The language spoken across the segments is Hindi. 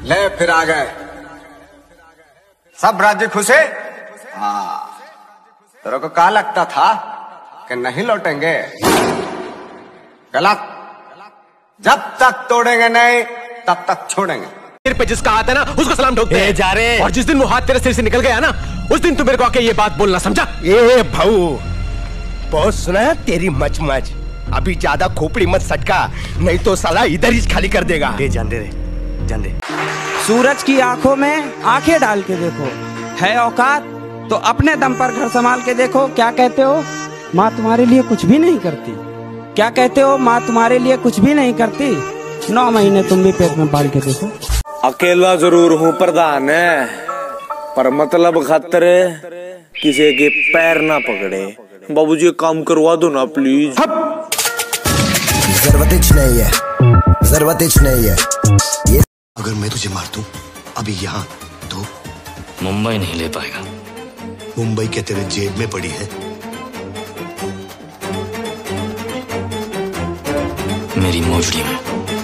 ले फिर आ गए सब राज्य खुशे। हाँ, तेरे को क्या लगता था कि नहीं लौटेंगे? गलत। जब तक तोड़ेंगे नहीं तब तक छोड़ेंगे। सिर पे जिसका हाथ है ना उसको सलाम ठोकते हैं जा रहे। और जिस दिन वो हाथ तेरे सिर से निकल गया ना उस दिन तू मेरे को आके ये बात बोलना, समझा? ए भाऊ, बहुत सुना है तेरी मच मच। अभी ज्यादा खोपड़ी मत सटका, नहीं तो साला इधर ही खाली कर देगा। जान दे रे, जान दे। सूरज की आंखों में आंखें डाल के देखो, है औकात तो अपने दम पर घर संभाल के देखो। क्या कहते हो, माँ तुम्हारे लिए कुछ भी नहीं करती? क्या कहते हो, माँ तुम्हारे लिए कुछ भी नहीं करती? 9 महीने तुम भी पेट में पाल के देखो। अकेला जरूर हूँ प्रधान है, पर मतलब खतरे किसी के पैर ना पकड़े। बाबूजी काम करवा दो ना प्लीज। जरूरत नहीं है, जरूरत नहीं है। ये अगर मैं तुझे मार दूं अभी यहाँ तो मुंबई नहीं ले पाएगा। मुंबई क्या तेरे जेब में पड़ी है? मेरी मोजड़ी में।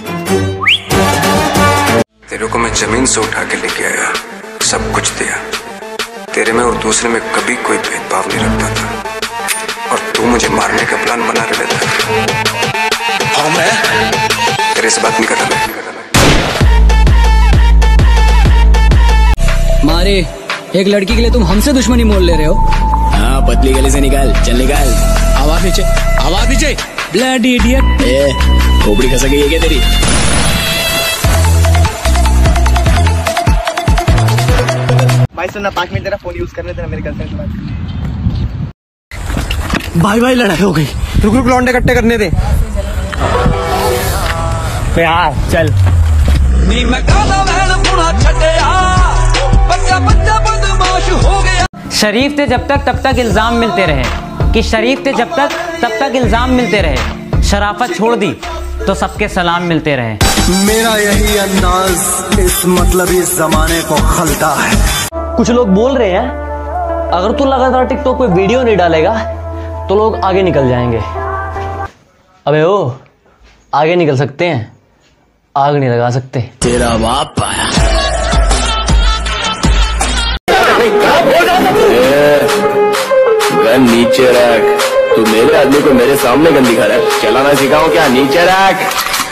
तेरे को मैं जमीन से उठा के लेके आया, सब कुछ दिया। तेरे में और दूसरे में कभी कोई भेदभाव नहीं रखता था, और तू मुझे मारने का प्लान बना के देता था। और मैं तेरे से बात नहीं करता। मारे, एक लड़की के लिए तुम हमसे दुश्मनी मोल ले रहे हो? हाँ, पतली गली से निकाल, चल निकाल। आवाज नीचे, आवाज नीचे। Bloody idiot. खोपड़ी खसक गई है क्या तेरी? भाई सुनना, 5 मिनट तेरा फोन यूज करने देना, मेरे गर्लफ्रेंड से बात। भाई भाई लड़ाई हो गई, रुक रुक लौंडे इकट्ठे करने दे। यार चल। शरीफ थे जब तक तब तक इल्जाम मिलते रहे कि शरीफ थे जब तक तब तक इल्जाम मिलते रहे। शराफत छोड़ दी तो सबके सलाम मिलते रहे। मेरा यही अंदाज इस मतलब इस जमाने को खलता है। कुछ लोग बोल रहे हैं अगर तू लगातार टिकटॉक पे वीडियो नहीं डालेगा तो लोग आगे निकल जाएंगे। अबे ओ, आगे निकल सकते हैं, आग नहीं लगा सकते। तेरा बाप आया। नीचे रख, तू मेरे आदमी को मेरे सामने गंदी खा रहा है। चलाना सिखाओ क्या? नीचे रख।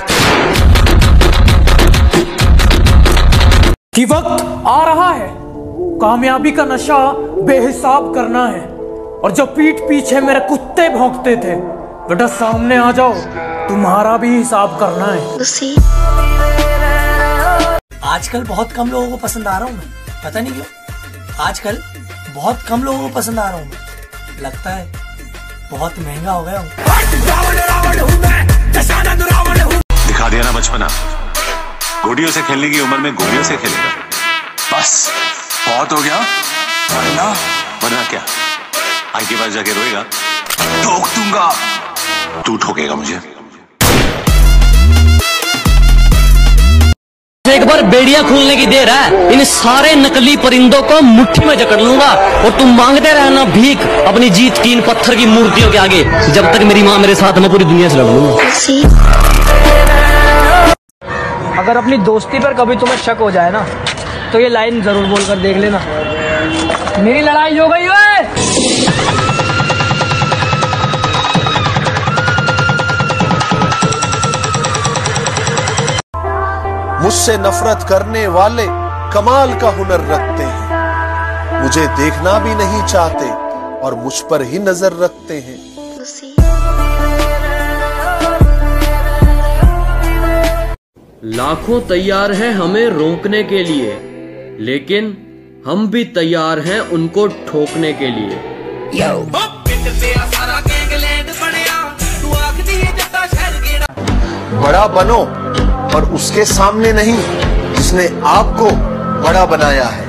कि वक्त आ रहा है, कामयाबी का नशा बेहिसाब करना है। और जो पीठ पीछे मेरे कुत्ते भौंकते थे, बेटा सामने आ जाओ, तुम्हारा भी हिसाब करना है। आजकल बहुत कम लोगों को पसंद आ रहा हूँ मैं, पता नहीं क्यों। आजकल बहुत कम लोगों को पसंद आ रहा हूँ मैं, लगता है बहुत महंगा हो गया हूँ। दिखा दिया ना बचपना, घोड़ियों से खेलने की उम्र में घोड़ियों से खेलेगा। बस बहुत हो गया, वरना क्या आई के पास जाके रोएगा, ठोक दूंगा। तू ठोकेगा मुझे। एक बार बेड़िया खोलने की देर है, इन सारे नकली परिंदों को मुट्ठी में जकड़ लूंगा और तुम मांगते रहना भीख अपनी जीत की इन पत्थर की मूर्तियों के आगे। जब तक मेरी माँ मेरे साथ, मैं पूरी दुनिया से लड़ लूंगा। अगर अपनी दोस्ती पर कभी तुम्हें शक हो जाए ना तो ये लाइन जरूर बोलकर देख लेना, मेरी लड़ाई हो गई है। मुझसे नफरत करने वाले कमाल का हुनर रखते हैं, मुझे देखना भी नहीं चाहते और मुझ पर ही नजर रखते हैं। लाखों तैयार हैं हमें रोकने के लिए, लेकिन हम भी तैयार हैं उनको ठोकने के लिए। बड़ा बनो और उसके सामने नहीं जिसने आपको बड़ा बनाया है।